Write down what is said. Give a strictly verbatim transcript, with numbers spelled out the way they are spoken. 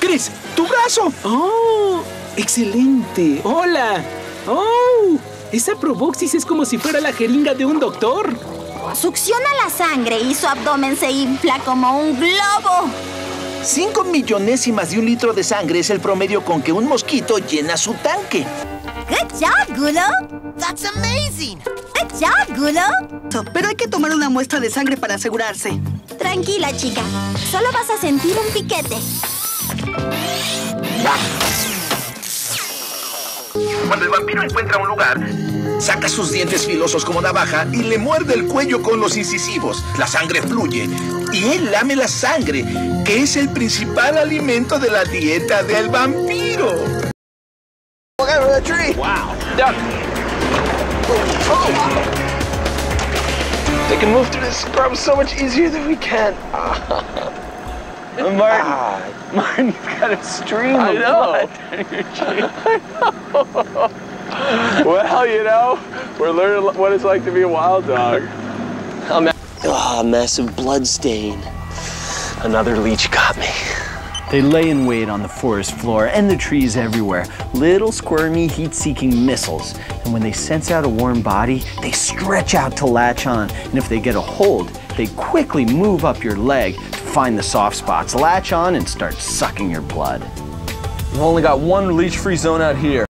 Chris, tu brazo. ¡Oh! ¡Excelente! ¡Hola! ¡Oh! Esa proboxis es como si fuera la jeringa de un doctor. Succiona la sangre y su abdomen se infla como un globo. Cinco millonésimas de un litro de sangre es el promedio con que un mosquito llena su tanque. Good job, Gulo. That's amazing. Good job, Gulo. Pero hay que tomar una muestra de sangre para asegurarse. Tranquila, chica. Solo vas a sentir un piquete. Cuando el vampiro encuentra un lugar, saca sus dientes filosos como navaja y le muerde el cuello con los incisivos. La sangre fluye y él lame la sangre, que es el principal alimento de la dieta del vampiro. Wow. Duck. Oh. They can move through this scrub so much easier than we can. Martin, ah. Martin, you've got a stream of blood in your cheek. Well, you know, we're learning what it's like to be a wild dog. Oh, massive blood stain. Another leech got me. They lay in wait on the forest floor and the trees everywhere. Little squirmy, heat-seeking missiles. And when they sense out a warm body, they stretch out to latch on. And if they get a hold, they quickly move up your leg to find the soft spots, latch on, and start sucking your blood. We've only got one leech-free zone out here.